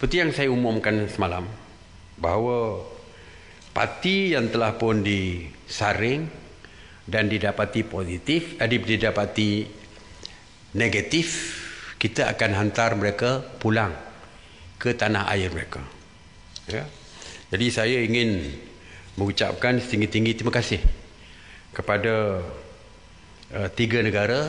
Seperti yang saya umumkan semalam, bahawa parti yang telah pun disaring dan didapati positif, didapati negatif, kita akan hantar mereka pulang ke tanah air mereka. Ya. Jadi saya ingin mengucapkan setinggi-tinggi terima kasih kepada 3 negara,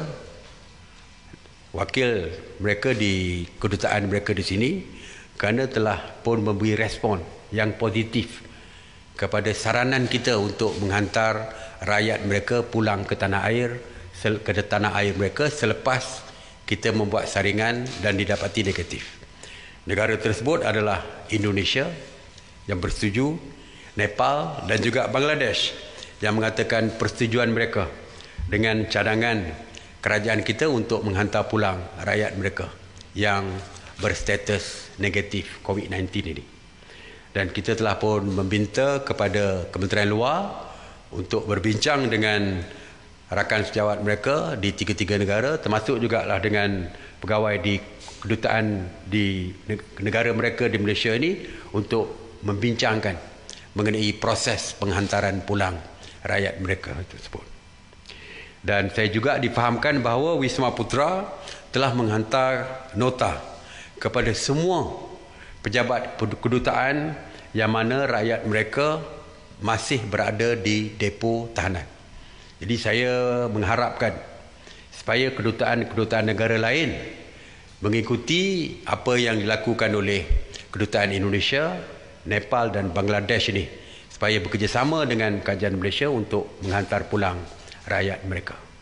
wakil mereka di kedutaan mereka di sini, kerana telah pun memberi respon yang positif kepada saranan kita untuk menghantar rakyat mereka pulang ke tanah air mereka selepas kita membuat saringan dan didapati negatif. Negara tersebut adalah Indonesia yang bersetuju, Nepal dan juga Bangladesh yang mengatakan persetujuan mereka dengan cadangan kerajaan kita untuk menghantar pulang rakyat mereka yang berstatus negatif COVID-19 ini. Dan kita telah pun meminta kepada Kementerian Luar untuk berbincang dengan rakan sejawat mereka di 3 negara, termasuk juga lah dengan pegawai di kedutaan di negara mereka di Malaysia ini, untuk membincangkan mengenai proses penghantaran pulang rakyat mereka tersebut. Dan saya juga difahamkan bahawa Wisma Putra telah menghantar nota kepada semua pejabat kedutaan yang mana rakyat mereka masih berada di depo tahanan. Jadi saya mengharapkan supaya kedutaan-kedutaan negara lain mengikuti apa yang dilakukan oleh kedutaan Indonesia, Nepal dan Bangladesh ini, supaya bekerjasama dengan kerajaan Malaysia untuk menghantar pulang rakyat mereka.